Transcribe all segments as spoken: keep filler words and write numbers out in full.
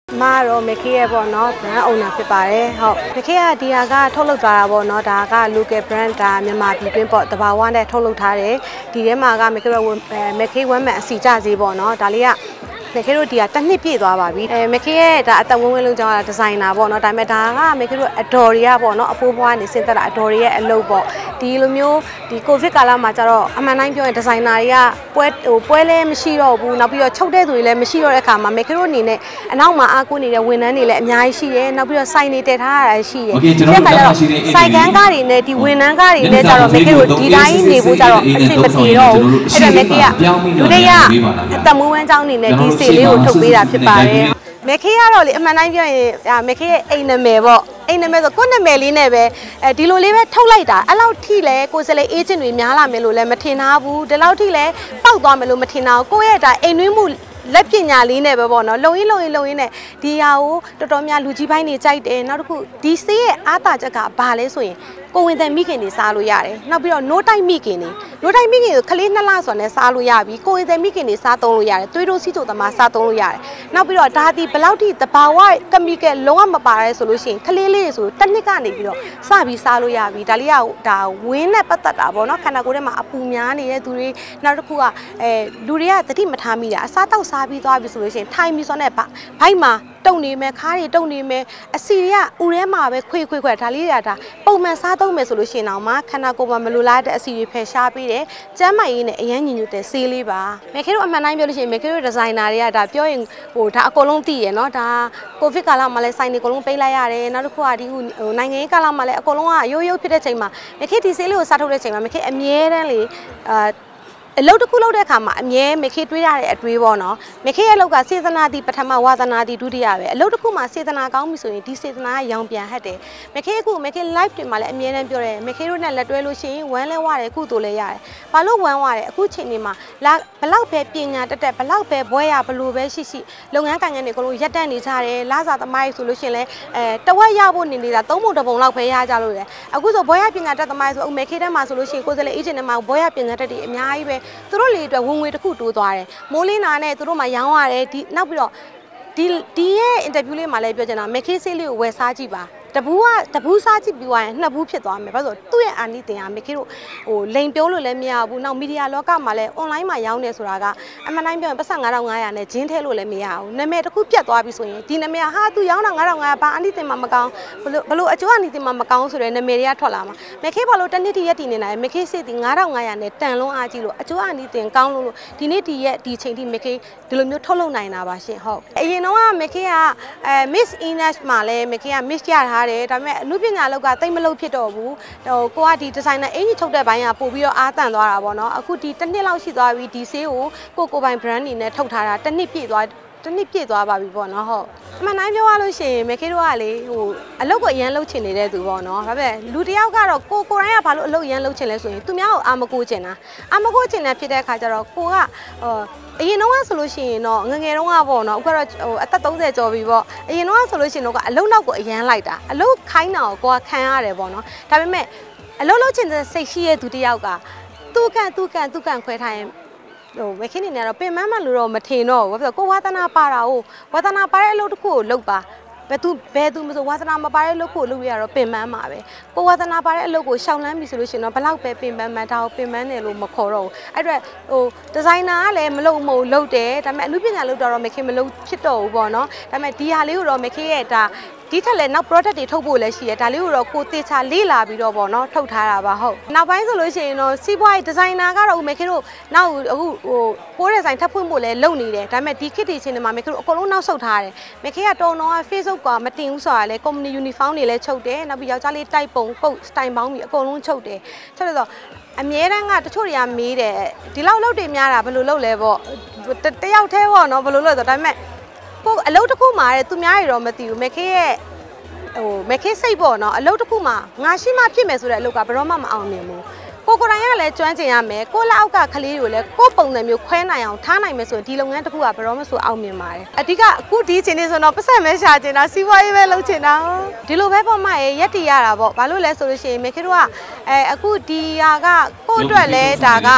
မာတော့မခေရဲ့ပေါ့နော် brand owner ဖြစ်ပါတယ်ဟုတ်မခေကဒီဟာကထုတ်လုပ်သွားတာပေါ့နော်ဒါက local brand ဒါမြန်မာပြည်တွင်းပေါ့တဘာဝနဲ့ထုတ်လုပ်ထားတယ်ဒီထဲမှာကမခေကမခေဝမ်းမှန်အစီကြစေပေါ့နော်ဒါလေးကမခေတို့ဒီကတစ်နှစ်ပြည့်သွားပါပြီအဲမခေရဲ့ဒါအသက်ဝင်းဝင်းလုံးကြောင်းတာဒီဇိုင်နာပေါ့နော်ဒါပေမဲ့ဒါကမခေတို့အဒေါ်တွေကပေါ့နော်အဖိုးဘွားနေစင်တက်တာအဒေါ်တွေရဲ့အလုပ်ပေါ့ဒီလိုမျိုးဒီကိုဗစ်ကာလမှာကျတော့အမှန်တိုင်းပြောရင်ဒီဇိုင်နာတွေကပွဲဟိုပွဲလဲမရှိတော့ဘူးနောက်ပြီးတော့ချုပ်တဲ့သူတွေလည်းမရှိတော့တဲ့အခါမှာမခေတို့အနေနဲ့အနောက်မှာအားကိုးနေတဲ့ဝန်ထမ်းတွေလည်းအများကြီးရှိတယ်နောက်ပြီးတော့စိုင်နေတည်ထားရတာရှိတယ်ဒီကကျတော့စိုင်ကန်းကားတွေနဲ့ဒီဝန်ထမ်းကားတွေနဲ့ကျတော့မခေတို့ဒီတိုင်းနေဖို့ကျတော့အဆင်မပြေတော့ဘူးအဲ့ဒါမခေကလူတွေကအသက်မွေးဝမ်းကြောင်းနေနဲ့ဒီစီလေးကိုထုတ်ပေးတာဖြစ်ပါတယ်မခေကတော့လေအမှန်တိုင်းပြောရင်မခေရဲ့အိမ်နာမည်ပေါ့အိမ်နာမည်ဆိုကိုယ့်နာမည်လေးနဲ့ပဲအဲဒီလိုလေးပဲထုတ်လိုက်တာအဲ့လောက်ထိလဲကိုယ်စလေအေဂျင့်တွေများလာမယ်လို့လည်းမထင်ထားဘူးဒီလောက်ထိလဲပောက်သွားမယ်လို့မထင်ထားဘူးကိုယ့်ရဲ့ဒါအိမ်တွင်းမှုလက်ပညာလေးနဲ့ပဲပေါ့နော်လုံရင်းလုံရင်းလုံရင်းနဲ့ဒီဟာကိုတော်တော်များလူကြီးပိုင်းတွေကြိုက်တယ်နောက်တစ်ခုဒီဆေးရဲ့အားသာချက်ကဘာလဲဆိုရင်ကိုဝင်တဲ့မိခင်တွေစားလို့ရတယ်နောက်ပြီးတော့ no တိုက်မိခင်တွေ no တိုက်မိခင်ကိုခလေးနှစ်လဆိုတော့လည်းစားလို့ရပြီကိုဝင်တဲ့မိခင်တွေစားသုံးလို့ရတယ်သွေးတိုးစီးချိုသမားစားသုံးလို့ရတယ်နောက်ပြီးတော့ဒါဒီဘယ်လောက်ထိတဘာဝကမီကယ်လုံးဝမပါရဲဆိုလို့ရှိရင်ခလေးလေးဆိုတစ်နှစ်ကနေပြီးတော့စပြီးစားလို့ရပြီဒါလေးကဒါဝင်းနဲ့ပတ်သက်တာပေါ့နော်ခန္ဓာကိုယ်ထဲမှာအပူများနေတဲ့သူတွေနောက်တစ်ခုကအဲလူတွေကသတိမထားမိတာအစားတောက်စားပြီးသွားပြီဆိုလို့ရှိရင်ထိုင်ပြီးဆိုတော့ဘိုက်မှာတုံနေမယ်ခါးတွေတုံနေမယ်အစီတွေကဥထဲမှာပဲခွေခွေခွေဒါလေးတွေကဒါပုံမှန်စားသုံးမယ်ဆိုလို့ရှိရင်တော့မှခန္ဓာကိုယ်မှာမလိုလားတဲ့အစီတွေဖယ်ရှားပေးတယ်ကျန်းမာရေးနဲ့အရန်ညင်ညွတ်တဲ့ဆေးလေးပါမေခေတို့အမှန်တိုင်းပြောလို့ရှိရင်မေခေတို့ဒီဇိုင်နာတွေကဒါပြောရင်ဟိုဒါအကုန်လုံးသိရယ်နော်ဒါကိုဗစ်ကာလမှာလည်းစိုင်းတွေအကုန်လုံးပိတ်လိုက်ရတယ်နောက်တစ်ခုကဒီဟိုနိုင်ငံရေးကာလမှာလည်းအကုန်လုံးကရိုးရိုးဖြစ်တဲ့ချိန်မှာမေခေဒီဆေးလေးကိုစားထုတ်တဲ့ချိန်မှာမေခေအမြဲတမ်းလေအာအလုပ်တစ်ခုလုပ်တဲ့အခါမှာအမြဲမခေတွေးရတဲ့အတွေးပေါ့နော်မခေရဲ့အလုပ်ကစေတနာတိပထမဝါသနာတိဒုတိယပဲအလုပ်တစ်ခုမှာစေတနာကောင်းပြီဆိုရင်ဒီစေတနာကရောင်ပြန်ဟတ်တယ်မခေအခုမခေ live တွေမှာလည်းအမြဲတမ်းပြောတယ်မခေတို့နဲ့လက်တွဲလို့ရှိရင်ဝမ်းလဲဝရတယ်ကုသိုလ်လဲရတယ်ဘာလို့ဝမ်းဝရတယ်အခုချိန်နေမှာလာဘလောက်ပဲပညာတက်တက်ဘလောက်ပဲဘွဲရဘလို့ပဲရှိရှိလုပ်ငန်းကိုင်ငန်းတွေအကုန်လုံးရက်တက်နေကြတယ်လာစာသမားတွေဆိုလို့ရှိရင်လဲအဲတဝက်ရဖို့နေနေတာသုံးပုံတစ်ပုံလောက်ပဲရကြလို့ရတယ်အခုဆိုဘွဲရပညာတက်သမားဆိုအမေခေထဲမှာဆိုလို့ရှိရင်ကိုယ်စလေအေဂျင့်ထဲမှာဘွဲရပညာတက်တွေအများကြီးပဲသူတို့လေအတွက်ဝင်ငွေတစ်ခုတိုးသွားတယ်မိုးလင်းနာနဲ့သူတို့မှရောင်းရတယ်ဒီနောက်ပြီးတော့ဒီဒီရဲ့ interview လေးမှာလည်းပြောချင်တာမခေးဆေးလေးကိုဝယ်စားကြည့်ပါတဘူးကတဘူးစားကြည့်ပြီးသွားရင်နှစ်ဘူးဖြစ်သွားမယ်ဘာလို့သူ့ရဲ့အာနိသင်ဟာမခေးတို့ဟိုလိန်ပြောလို့လည်းမရဘူးနောက်မီဒီယာလောကမှာလည်း online မှာရောင်းနေဆိုတာကအမှန်တိုင်းပြောရင်ပတ်စံငါးထောင်ငါးရာနဲ့ဂျင်းထဲလို့လည်းမရဘူးနာမည်တစ်ခုပြတ်သွားပြီဆိုရင်ဒီနာမည်ဟာသူရောင်းတာငါးထောင်ငါးရာဘာအာနိသင်မှမကောင်းဘလို့ဘလို့အကျိုးအာနိသင်မှမကောင်းဆိုတဲ့နာမည်တွေကထွက်လာမှာမခေးဘာလို့တစ်နှစ်တည်းရက်တည်နေတာလဲမခေးစစ်ဒီငါးထောင်ငါးရာနဲ့တန်လုံးအားကြီးလို့အကျိုးအာနိသင်ကောင်းလို့လို့ဒီနေ့ဒီရက်ဒီချိန်ထိမခေးဒီလိုမျိုးထုတ်လုပ်နိုင်တာပါရှင်ဟုတ်အရင်တော့မခေးကအဲ Miss Ines မှာလည်းမခေးက Miss ရထားတယ်ဒါပေမဲ့ပညာလောက်ကတိတ်မလို့ဖြစ်တော့ဘူးဟိုကိုကဒီဒီဇိုင်နာအင်ကြီးထုတ်တဲ့ဘိုင်းကပို့ပြီးတော့အားတန်သွားတာပေါ့နော်အခုဒီတစ်နှစ်လောက်ရှိသွားပြီဒီဆေးကိုကိုကိုပိုင် brand နေနဲ့ထုတ်ထားတာတစ်နှစ်ပြည့်သွားတစ်နှစ်ပြည့်သွားပါပြီပေါ့နော်ဟုတ်အမှန်တိုင်းပြောရလို့ရှိရင်မခေတို့ကလေဟိုအလုပ်ကိုအရန်လုပ်ချင်နေတဲ့သူပေါ့နော်ဒါပေမဲ့လူတယောက်ကတော့ကိုကိုတိုင်းကဘာလို့အလုပ်အရန်လုပ်ချင်လဲဆိုရင်သူများကိုအာမကိုချင်တာအာမကိုချင်တဲ့ဖြစ်တဲ့အခါကျတော့ကိုကဟိုအရင်တော့ဆိုလို့ရှိရင်တော့ငငယ်တော့ကပေါ့နော်အခုတော့ဟိုအသက်သုံးဆယ်ကျော်ပြီပေါ့အရင်တော့ဆိုလို့ရှိရင်တော့ကအလုံးနောက်ကိုအရန်လိုက်တာအလုံးခိုင်းတာကိုကိုကခံရတယ်ပေါ့နော်ဒါပေမဲ့အလုံးလုံးချင်တဲ့စိတ်ရှိရဲ့သူတယောက်ကသူ့ကန်သူ့ကန်သူ့ကန်ခွဲထားရင်ဟိုမခင်းနေတော့ပင်မမှလို့တော့မထင်တော့ဘူးဘာဖြစ်လို့ကိုဝါသနာပါတာကိုဝါသနာပါတဲ့အလုပ်တစ်ခုကိုလုပ်ပါဘယ်သူဘယ်သူမဆိုဝါသနာမပါတဲ့အလုပ်ကိုလုပ်ရတော့ပင်ပန်းမှာပဲကိုဝါသနာပါတဲ့အလုပ်ကိုရှောင်လန်းပြီဆိုလို့ရှိရင်တော့ဘလောက်ပဲပင်ပန်းမှန်းဒါကိုပင်ပန်းတယ်လို့မခေါ်တော့ဘူးအဲ့တော့ဟိုဒီဇိုင်နာကလည်းမလုပ်မဟုတ်လုပ်တယ်ဒါပေမဲ့အမှုပညာလုပ်တော့မခင်မလုပ်ဖြစ်တော့ဘူးပေါ့နော်ဒါပေမဲ့ဒီဟာလေးကိုတော့မခင်ရဲ့ဒါဒီထက်လည်းနောက် product တွေထုတ်ဖို့လည်းရှိတယ်ဒါလေးကိုတော့ကိုသေချာလေးလာပြီးတော့ပေါ့နော်ထုတ်ထားတာပါဟုတ်နောက်ပိုင်းဆိုလို့ရှိရင်တော့စီးပွားရေးဒီဇိုင်နာကတော့မခင်တို့နောက်အခုဟိုပိုးဒီဇိုင်ထပ်ဖွင့်ဖို့လည်းလုပ်နေတယ်ဒါပေမဲ့ဒီ kit တွေချင်းတွေမှာမခင်တို့အကုန်လုံးနောက်ဆုတ်ထားတယ်မခင်ကတော်တော်က Facebook ကမတင်ဘူးဆိုတာလေ company uniform တွေလည်းချုပ်တယ်နောက်ပြီးယောက်ျားလေးတိုက်ပုံပုတ် style ပေါင်းပြီးအကုန်လုံးချုပ်တယ်ချုပ်တယ်ဆိုအမြဲတမ်းကတချို့တွေကမေးတယ်ဒီလောက်လုပ်တွေများတာဘယ်လိုလုပ်လဲပေါ့တယောက်တည်းပေါ့နော်ဘယ်လိုလုပ်ဆိုဒါပေမဲ့ကိုအလုပ်တစ်ခုမှာတဲ့သူများတွေတော့မသိဘူးမခေရဲ့ဟိုမခေစိတ်ပေါ့နော်အလုပ်တစ်ခုမှာငါရှိမှဖြစ်မယ်ဆိုတဲ့အလုပ်ကဘယ်တော့မှမအောင်မြင်ဘူးကိုကိုတိုင်းကလည်းကျွမ်းကျင်ရမယ်ကိုလက်အောက်ကကလေးတွေကိုလည်းကိုပုံစံမျိုးခွဲနိုင်အောင်ထားနိုင်မယ်ဆိုရင်ဒီလုပ်ငန်းတစ်ခုကဘယ်တော့မှဆိုအောင်မြင်ပါတယ်အဓိကအခုဒီချိန်နေဆိုတော့ပတ်စံမဲရှာချင်တာစီးပွားရေးပဲလုပ်ချင်တာဒီလိုပဲပေါ့မရဲ့ရက်တီရတာပေါ့ဘာလို့လဲဆိုလို့ရှိရင်မခေတို့ကအဲအခုဒီဟာကကိုအတွက်လဲဒါက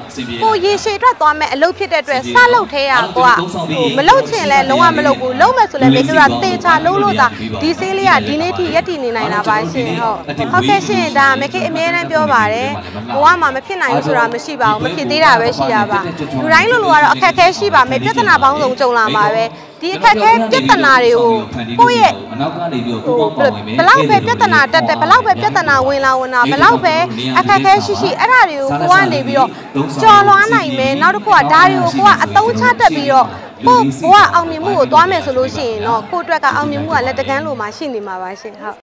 ကိုရေရှည်အတွက်သွားမယ်အလုပ်ဖြစ်တဲ့အတွက်စလုပ်သေးရကွာမလုပ်ချင်လဲလုံးဝမလုပ်ဘူးလုံးမယ်ဆိုလဲမေကရာတေချာလုံးလို့သာဒီဆေးလေးကဒီနေ့ထိရက်တည်နေနိုင်တာပါရှင်ဟုတ်ဟုတ်ကဲ့ရှင်ဒါမေခေအမြဲတမ်းပြောပါတယ်ဘဝမှာမဖြစ်နိုင်ဘူးဆိုတာမရှိပါဘူးမဖြစ်သေးတာပဲရှိတာပါလူတိုင်းလိုလိုကတော့အခက်အခဲရှိပါမယ်ပြဿနာပေါင်းစုံကြုံလာမှာပဲဒီအခက်အခဲပြဿနာတွေကိုကိုယ့်ရဲ့ဘလောက်ပဲပြဿနာတက်တယ်ဘလောက်ပဲပြဿနာဝင်လာဝင်လာဘလောက်ပဲအခက်အခဲရှိရှိအဲ့ဒါတွေကိုကိုကနေပြီးတော့ကြော်လွှားနိုင်မယ်နောက်တစ်ခုကဒါတွေကိုကိုကအသုံးချတတ်ပြီးတော့ကိုဘဝအောင်မြင်မှုကိုသွားမယ်ဆိုလို့ရှိရင်တော့ကိုအတွက်ကအောင်မြင်မှုကလက်တကမ်းလိုမှရှိနေမှာပါရှင်ဟုတ်